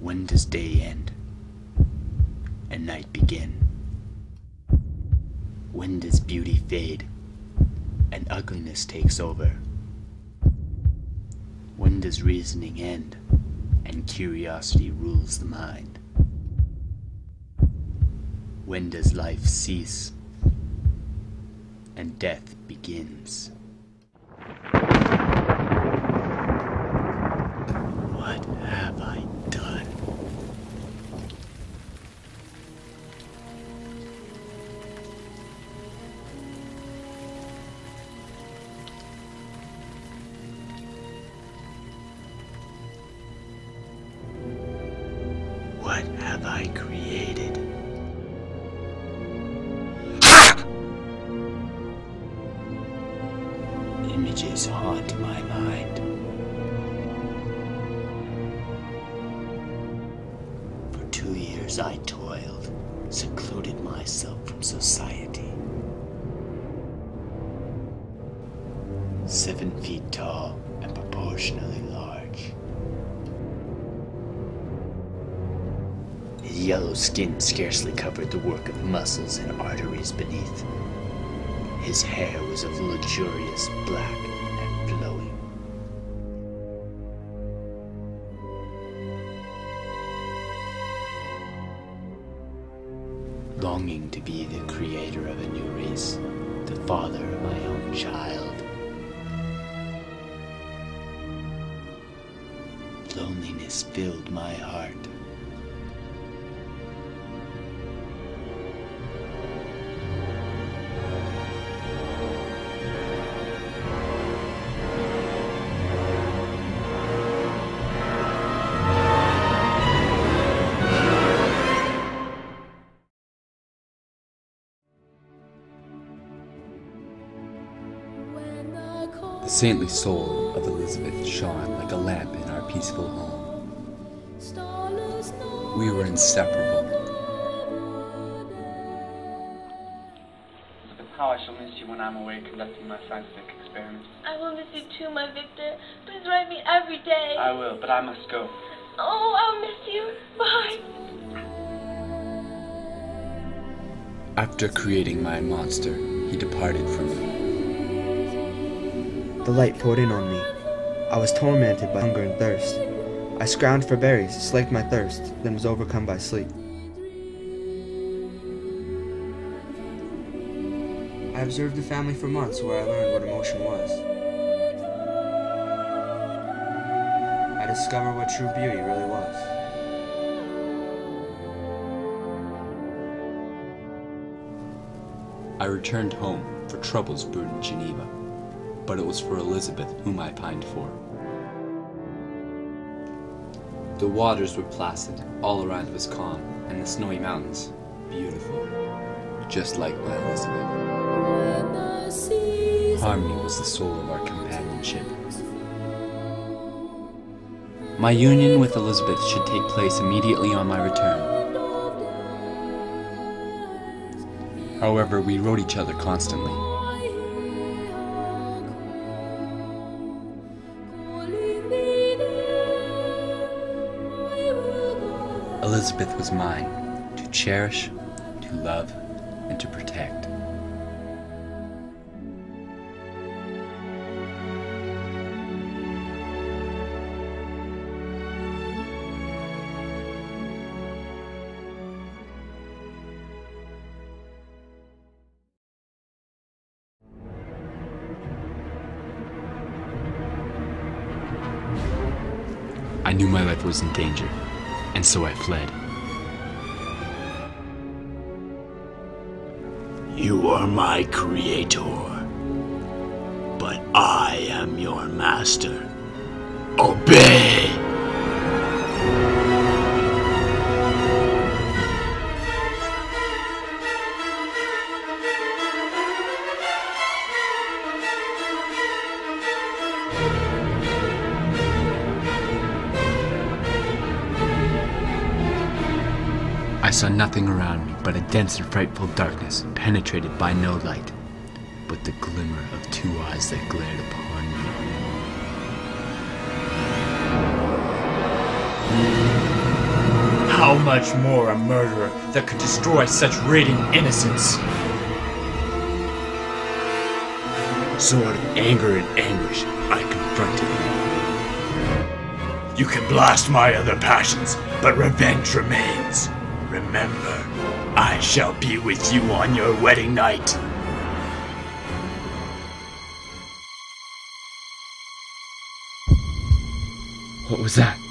When does day end and night begin? When does beauty fade and ugliness takes over? When does reasoning end and curiosity rules the mind? When does life cease and death begins? What have I done? What have I created? Images haunt my mind. For 2 years I toiled, secluded myself from society. 7 feet tall and proportionally large. His yellow skin scarcely covered the work of muscles and arteries beneath. His hair was of luxurious black and flowing. Longing to be the creator of a new race, the father of my own child. Loneliness filled my heart. The saintly soul of Elizabeth shone like a lamp in our peaceful home. We were inseparable. Elizabeth, how I shall miss you when I'm away conducting my scientific experiments. I will miss you too, my Victor. Please write me every day. I will, but I must go. Oh, I'll miss you. Bye. After creating my monster, he departed from me. The light poured in on me. I was tormented by hunger and thirst. I scrounged for berries, slaked my thirst, then was overcome by sleep. I observed the family for months where I learned what emotion was. I discovered what true beauty really was. I returned home, for troubles brewed in Geneva. But it was for Elizabeth whom I pined for. The waters were placid, all around was calm, and the snowy mountains, beautiful, just like my Elizabeth. Harmony was the soul of our companionship. My union with Elizabeth should take place immediately on my return. However, we wrote each other constantly. Elizabeth was mine, to cherish, to love, and to protect. I knew my life was in danger, and so I fled. You are my creator, but I am your master. Obey! I saw nothing around me but a dense and frightful darkness, penetrated by no light, but the glimmer of 2 eyes that glared upon me. How much more a murderer that could destroy such radiant innocence? Sword of anger and anguish, I confronted you. You can blast my other passions, but revenge remains. Remember, I shall be with you on your wedding night. What was that?